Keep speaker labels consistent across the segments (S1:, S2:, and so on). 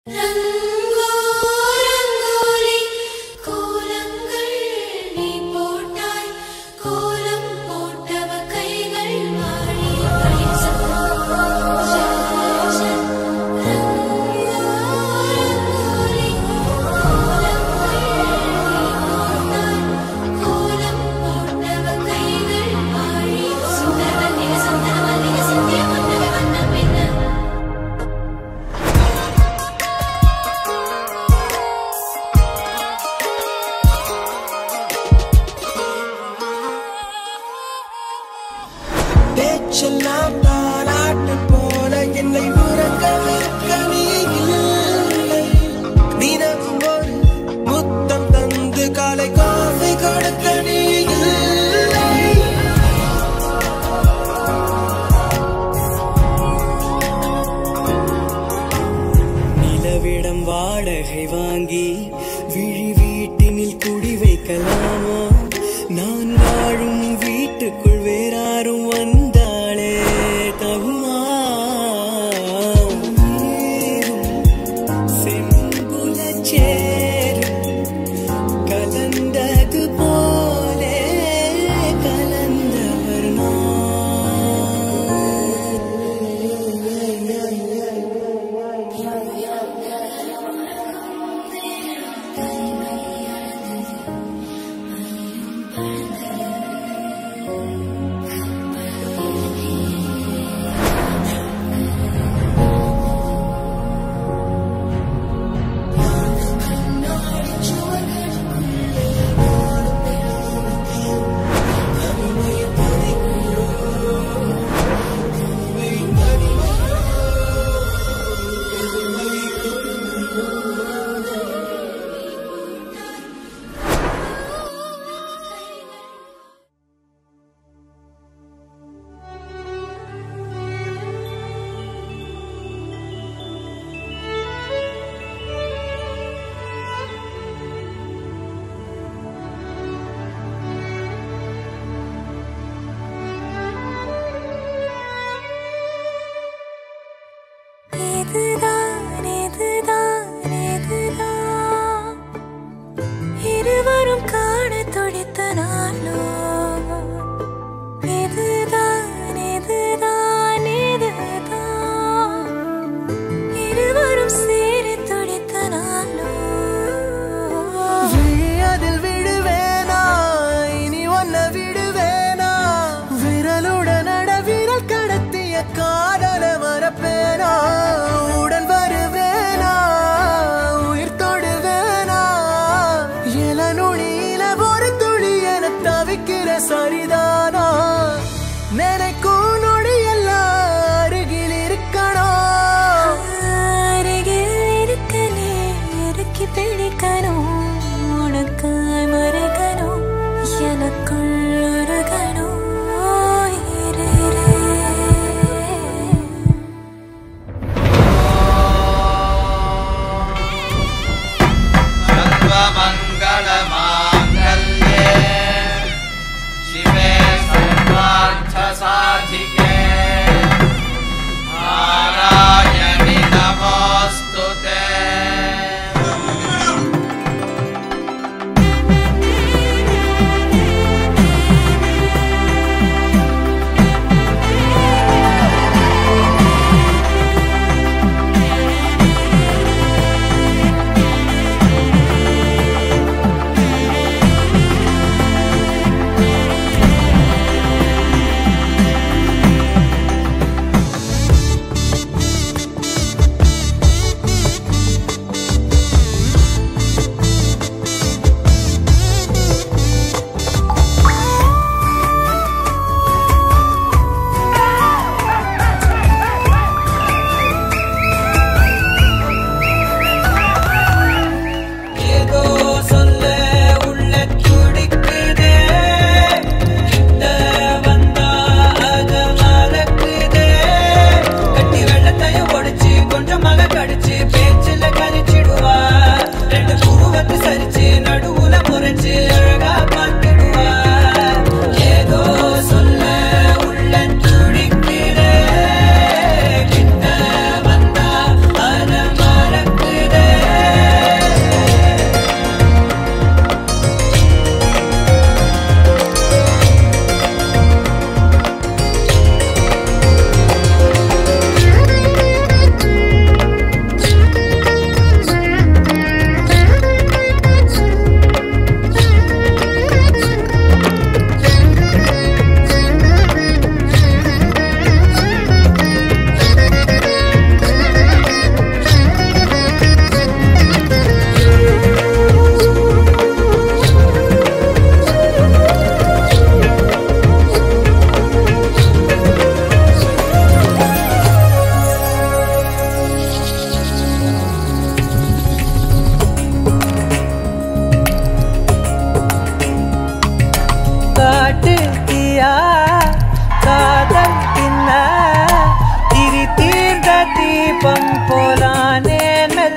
S1: பேச்செல்லாம் தாலாட்டு போல என்னை உறங்க வைக்க நீ இல்லை. தினமும் ஒரு முத்தம் தந்து காலை காஃபி கொடுக்க நீ இல்லை. நிலவிடம் வாடகை வாங்கி விழி வீட்டினில் குடி வைக்கலாமா? நான் வாழும் வீட்டுக்குள் வேறாரும் வந்தாளே தகுமா? செம்புல சேரும் கலந்தது போலே கலந்தவர்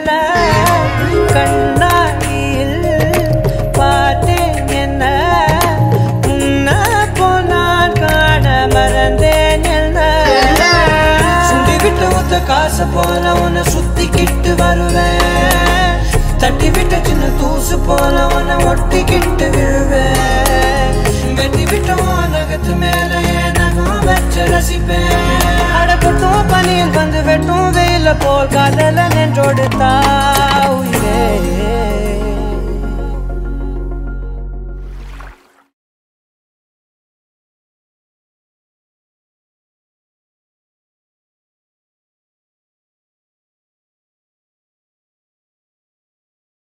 S2: மெல்ல கண்ணாடியில் பார்த்தேன் என்ன உன்ன போனால் காண மறந்தேன் என்ன சுண்டி விட்டு ஒத்த காசு போல உன்னை சுத்திக்கிட்டு வருவேன் தட்டி விட்ட சின்ன தூசு போல உன்னை ஒட்டிக்கிட்டு விழுவேன் வெட்டி விட்ட நகத்து மேல நகம் வச்சு ரசிப்பேன் அடப்பட்டும் பனியில் வந்து வெட்டும் வெயில போல் காதல நின்றோடு தாவுயிரே